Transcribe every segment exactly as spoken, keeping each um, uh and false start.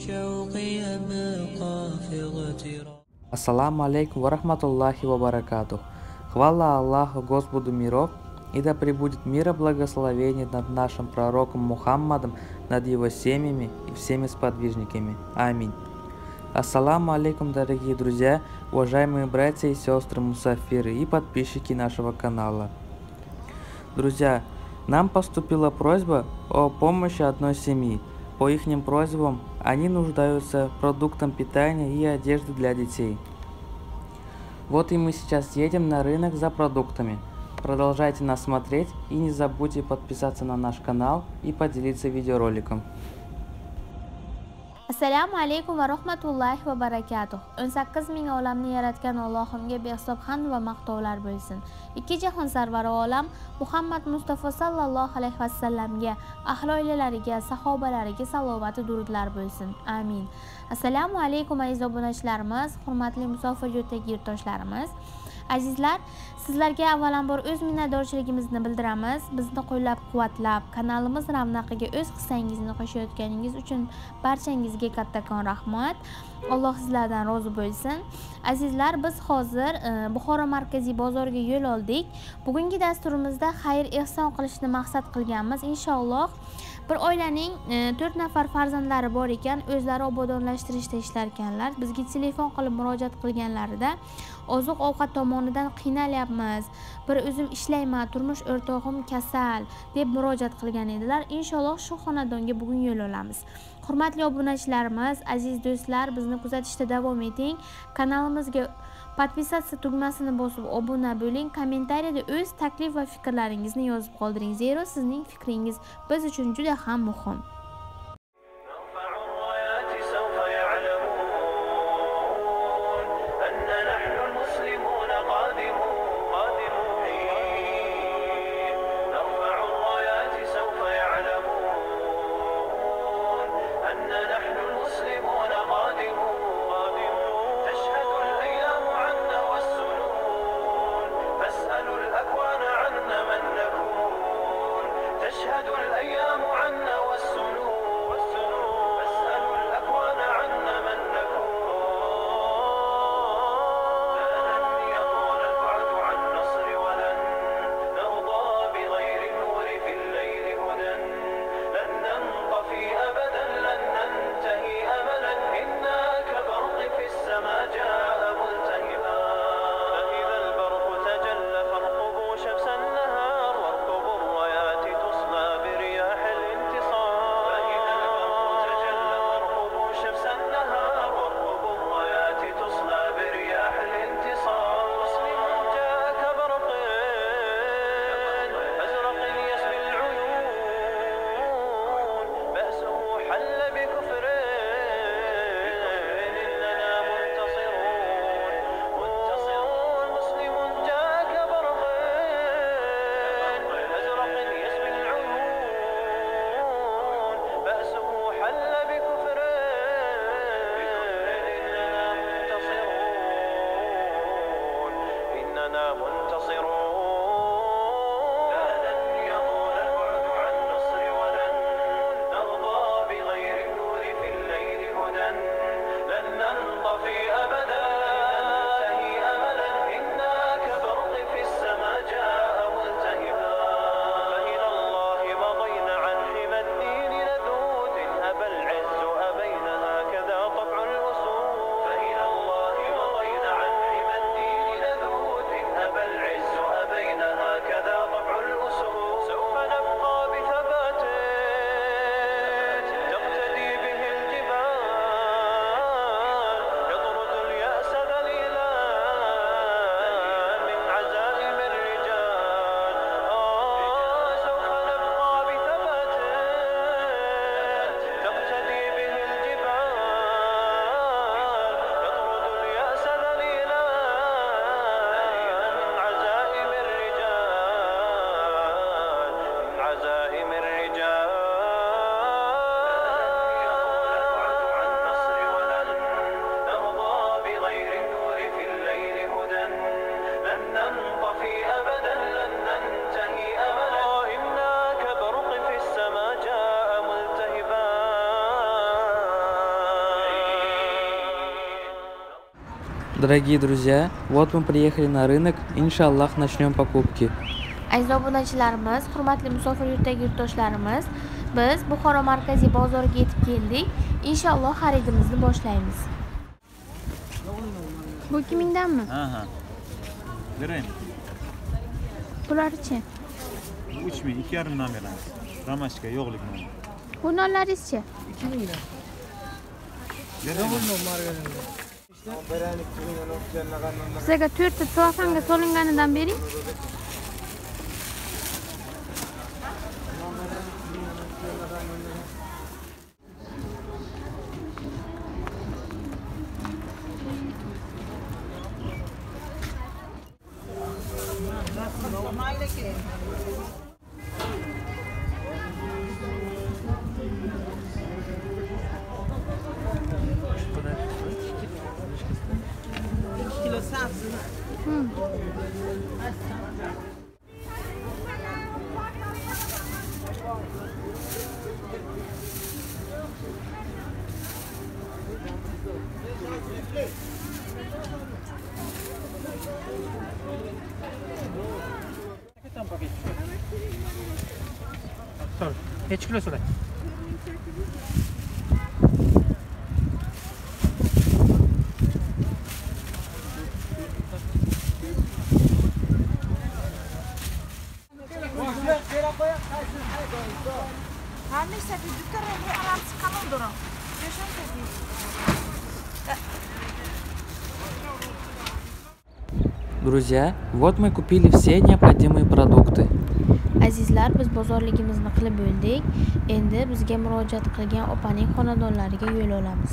بالشوق يبقى في اغتراب. Ассаламу алейкум ва рахматуллахи ва баракатух. Хвала Аллаху, Господу миров, и да пребудет мир и благословение над нашим пророком Мухаммадом, над его семьями и всеми сподвижниками. Аминь. Ассаламу алейкум, дорогие друзья, уважаемые братья и сестры мусафиры и подписчики нашего канала. Друзья, нам поступила просьба о помощи одной семьи. По ихним просьбам они нуждаются в продуктах питания и одежды для детей. Вот и мы сейчас едем на рынок за продуктами. Продолжайте нас смотреть и не забудьте подписаться на наш канал и поделиться видеороликом. Assalomu alaykum va rahmatullohi va barakatuh. o'n sakkiz ming olamni yaratgan Allohimga behisob hamd va maqtovlar bo'lsin. Ikki jahon sarvari olam Muhammad Mustafa sallallohu alayhi va sallamga, ahli oilalariga, sahobalariga salovati durudlar bo'lsin. Amin. Assalomu alaykum aziz obunachilarimiz, hurmatli musofir yurtdagi yurtdoshlarimiz. Azizlar, sizlarga avvalambor o'z minnatdorchiligimizni bildiramiz. Bizni qo'llab-quvvatlab, kanalimiz ravnaqiga o'z hissangizni qo'shayotganingiz uchun barchangizga kattakon rahmat. Alloh sizlardan rozi bo'lsin. Azizlar, biz hozir e, Buxoro markaziy bozoriga yo'l oldik. Bugungi dasturimizda xayr ehson qilishni maqsad qilganmiz. Inshaalloh bir oilaning to'rt e, nafar farzandlari bor ekan, o'zlari obodonlashtirishda ishlar ekanlar. Bizga telefon qilib murojaat qilganlarida oziq ovqat tomonidan qiynalyapmiz, bir o'zim ishlayman, turmush o'rtog'im kasal deb murojaat qilgan edilar. Inshaalloh shu xonadonga bugun yo'l olamiz. Hurmatli obunachilarimiz, aziz do'stlar, bizni kuzatishda davom eting. Kanalimizga podpisatsiya tugmasini bosib obuna bo'ling. Kommentariyada o'z taklif va fikrlaringizni yozib qoldiring. Zero sizning fikringiz biz uchun juda ham muhim. تشهد الأيام عنا والسنون Дорогие друзья, вот мы приехали на рынок, иншаллах начнем покупки. Aziz obunachilarimiz, hurmatli musofir yurtdagi yurtdoshlarimiz, biz Buxoro markaziy bozoriga yetib keldik. Inshaalloh xaridimizni boshlaymiz. Bu ikki mingdanmi? Ha ha. Berayim. Bularchi? uch ming, ikki yarim dan beramiz. Ramashka yo'qlik non. Bu nonlaringizchi? ikki ming dan. Sizga to'rtta tsofanga solinganidan bering. kilo sabzi. Hmm. Necha kilo so'rang? Друзья, вот мы купили все необходимые продукты. Azizlar, biz bozorligimizni qilib bo'ldik. Endi bizga murojaat qilgan opaning xonadonlariga yo'l olamiz.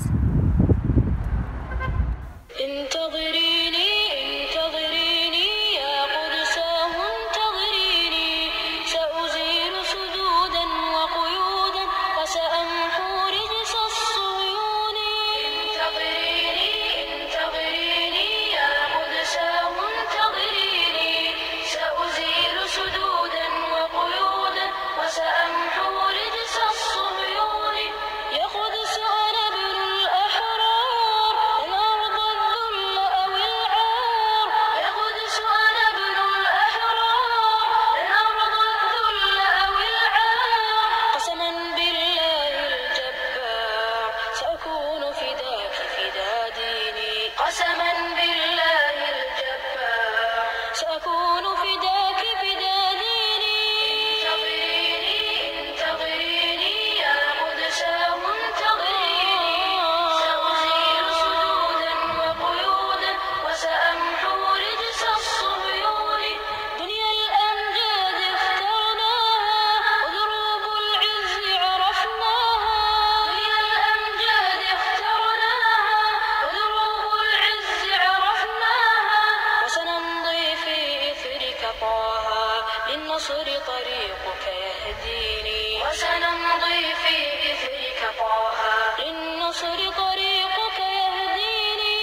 للنصر طريقك يهديني وسنمضي في إثرك طه للنصر طريقك يهديني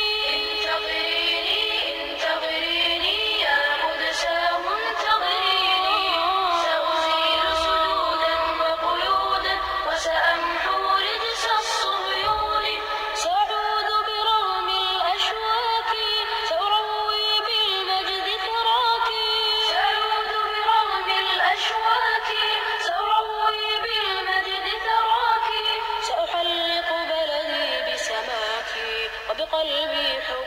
انتظريني انتظريني يا قدساه انتظريني سأزيل سدودا وقيودا وسأمحو رجس الصهيون سأعود برغم الأشواك سأروي بالمجد ثراكي سأعود برغم الأشواك سأروي بالمجد ثراكي سأحلق بلدي بسماكي وبقلبي حب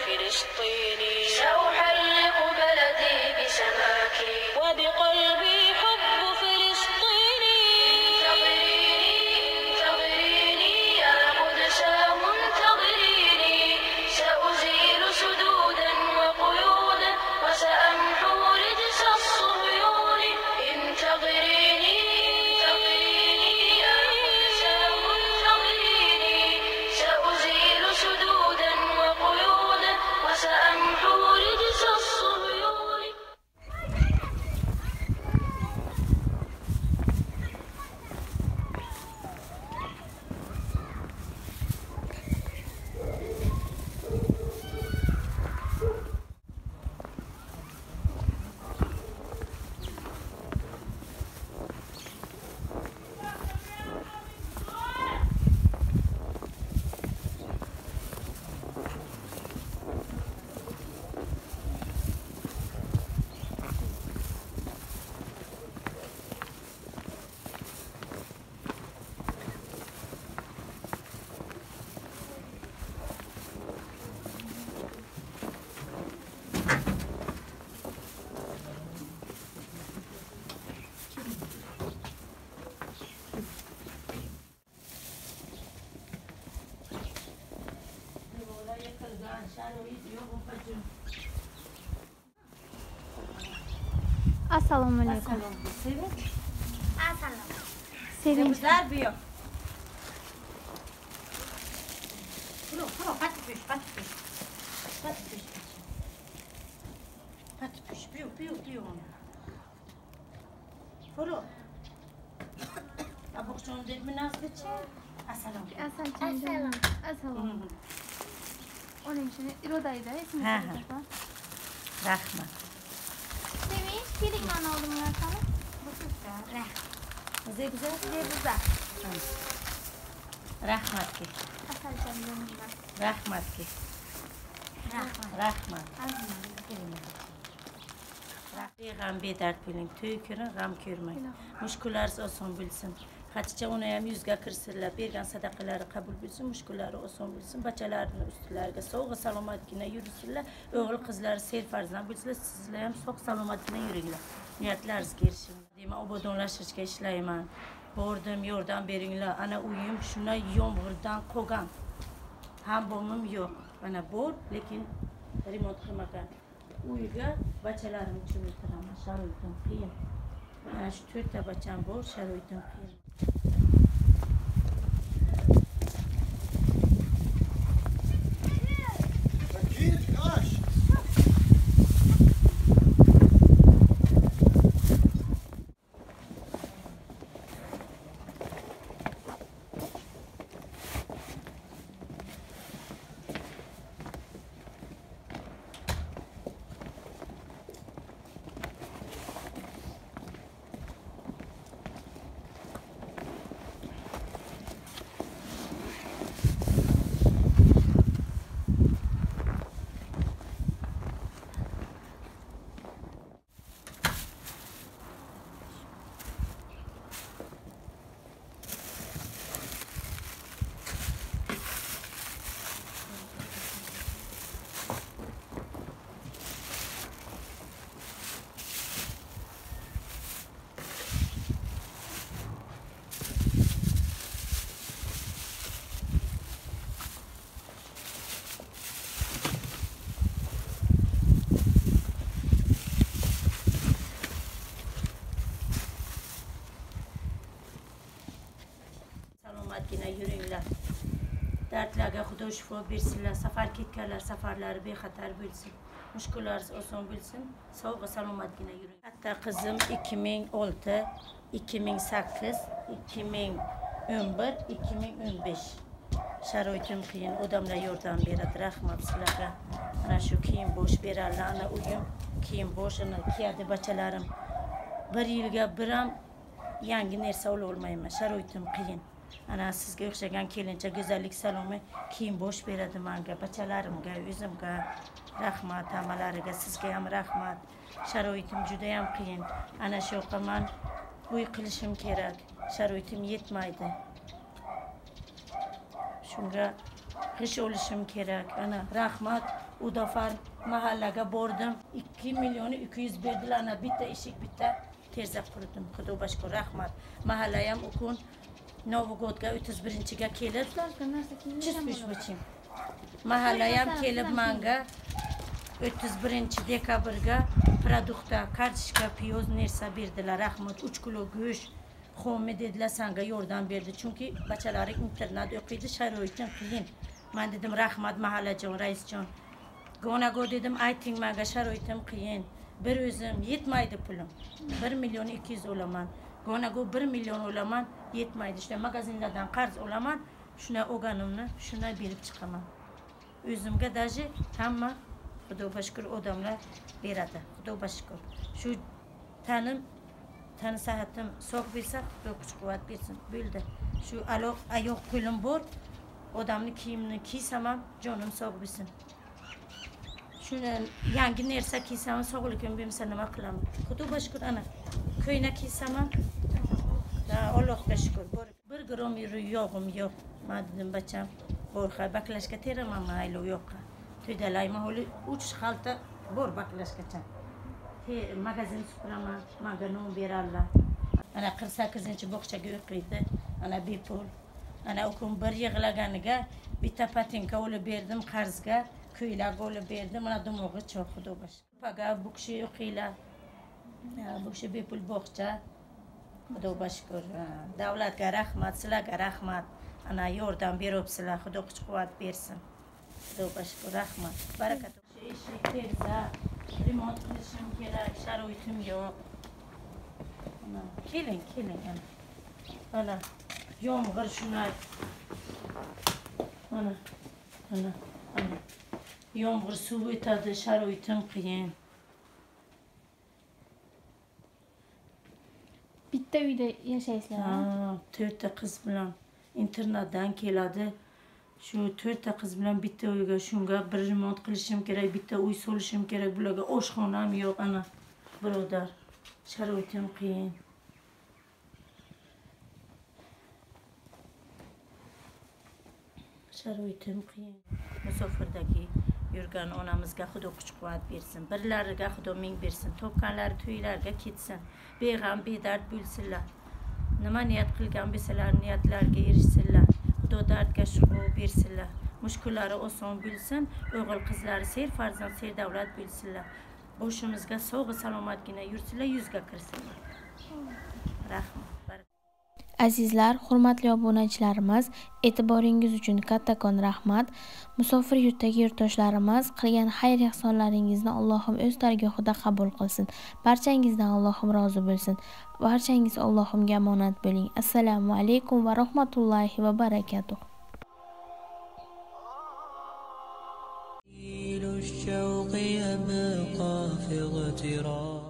فلسطيني سأحلق بلدي بسماكي وبقلبي حب فلسطيني انتظريني انتظريني يا قدساه انتظريني سأزيل سدودا وقيودا وسأمحو رجس الصهيون انتظريني انتظريني يا قدساه انتظريني سأزيل سدودا وقيودا وسأمحو Assalomu alaykum. Assalomu. Sevinch. Zarbiyo. Puro, puro, pat piş, pat piş. Pat piş. Pat piş, piyo, piyo, piyo. Puro. Abuk şunu dedim nasıl çe? Assalomu. Assalomu. Assalomu. Onun için irodaydı. Esmi Ha, ha. Rahmat. Sevinç, keling mana oldum ya sana. Güzel güzel. Güzel. Rahmat ki. Assalomu. Rahmat ki. Rahmat. G'am bedard bo'ling, to'y kuni g'am ko'rmang. Mushkullaringiz oson bo'lsin. Hatice ona ham yuzga kirsinlar, bergan sadaqalari qabul bo'lsin, mushkullari oson bo'lsin, bachalarini ustilariga sog' salomatgina yursinlar, o'g'il qizlari serfarzand bo'lsinlar, sizlar ham sog' salomatgina yuringlar. Niyatlaringizga erishing. Deyman, obodonlashishga ishlayman. Bordim, yordam beringlar. Ana uyim shunday yomg'irdan qolgan. Ham bomim yo'q. Mana bor, lekin remont qilmagan. Uyga bachalarim uchun o'tiraman, sharoitim qiyin. Mana shu to'rtta bacham bor, sharoitim qiyin. Salomatgina yuringlar. Dardlarga Xudo shifo bersinlar. Safar ketganlar safarlari bexatar bo'lsin. Mushkullaringiz oson bo'lsin. Sog' va salomatgina yuring. Katta qizim ikki ming olti, ikki ming sakkiz, ikki ming o'n bir, ikki ming o'n besh. Sharoitim qiyin, odamlar yordam beradi. Rahmat sizlarga. Ana shu kiyim bo'sh berarlar, ana uyim kiyim bo'sh, ana kiyadi bachalarim. Bir yilga bir ham yangi narsa ola olmayman. Sharoitim qiyin. Ana sizga o'xshagan kelincha go'zallik salomi kiyim bo'sh beradi menga, bachalarimga, o'zimga. Rahmat amalariga, sizga ham rahmat. Sharoitim juda ham qiyin. Ana shu man uy qilishim kerak. Sharoitim yetmaydi. Shunga g'ish olishim kerak. Ana rahmat, Udafar mahallaga bordim. ikki million ikki yuz berdilar. Ana bitta eshik, bitta terza qurdim. Xudoga shukr, rahmat. Mahalla ham ukun Novogodga o'ttiz birinchiga kelib, chispish bichim. Mahalla ham kelib menga o'ttiz birinchi dekabrga produktda kartoshka, piyoz narsa berdilar. Rahmat, uch kilo go'sht, xo'mi dedilar, senga yordam berdi. Chunki bachalari internat o'qiydi, sharoitim qiyin. Men dedim, rahmat mahallajon, raisjon. Gonago dedim, ayting menga, sharoitim qiyin. Bir o'zim yetmaydi pulim. bir million ikki yuz olaman. Gonago bir million olaman, yetmaydi. İşte magazinlardan qarz olaman, shuna olganimni shuna berib chiqaman. O'zimga daji hamma Xudoga shukr odamlar beradi. Xudoga shukr. Shu tanim, tan sahatim sog' bo'lsa, Xudo kuch-quvvat bersin. Bo'ldi. Shu aloq oyoq qo'lim bor, odamni kiyimini kiysam ham jonim sog' bo'lsin. Shuni yangi narsa kiysam, sog'ligim bo'lmasa nima qilaman? Xudoga shukr, ana ko'ynak kiysam ham Allohga shukr. Bir gram yog'im yo'q. Men dedim, bacham, borxa baklashga teraman mayli u yoqqa. To'ydalayman, hali uch xalta bor baklashgacha. Magazin supuraman, menga non berarlar. Ana qirq sakkizinchi bog'chaga o'qiydi. Ana bepul. Ana ukun bir yig'laganiga bitta patinka olib berdim qarzga. Kuylar bo'lib berdi. Mana dumog'i cho'q xudo bosh. Paga bu kishi o'qiylar. Bu kishi bepul bog'cha. Xudo bashkur. Davlatga rahmat, sizlarga rahmat. Ana yordam beribsizlar. Xudo kuch-quvvat bersin. Xudo bashkur rahmat. Barakat. Eshik terza, remont qilishim kerak, sharoitim yo'q. Ana, keling, keling ana. Ana, yomg'ir shunday. Ana, ana, ana. Yomg'ir suv o'tadi, sharoitim qiyin. Bitta uyda yashaysizlar? Ha, to'rtta qiz bilan internatdan keladi. Shu to'rtta qiz bilan bitta uyga, shunga bir remont qilishim kerak, bitta uy solishim kerak. Bularga oshxonam yo'q ana. Birodar, sharoitim qiyin. Sharoitim qiyin. Musofirdagi yurgan onamizga Xudo kuch-quvvat bersin. Birlariga Xudo ming bersin. Topganlari to'ylarga ketsin. Beg'am, bedard bo'lsinlar. Nima niyat qilgan bo'lsalar, niyatlarga erishsinlar. Xudo dardga shifo bersinlar. Mushkullari oson bo'lsin. O'g'il qizlari ser farzand, ser davlat bo'lsinlar. Boshimizga sog' salomatgina yursinlar, yuzga kirsinlar. Rahmat. Azizlar, hurmatli obunachilarimiz, e'tiboringiz uchun kattakon rahmat. Musofir yurtdagi yurtdoshlarimiz qilgan xayr ehsonlaringizni Allohim o'z dargohida qabul qilsin. Barchangizdan Allohim rozi bo'lsin. Barchangiz Allohimga omonat bo'ling. Assalomu alaykum va rahmatullohi va barakatuh. الشوق يبقى في اغتراب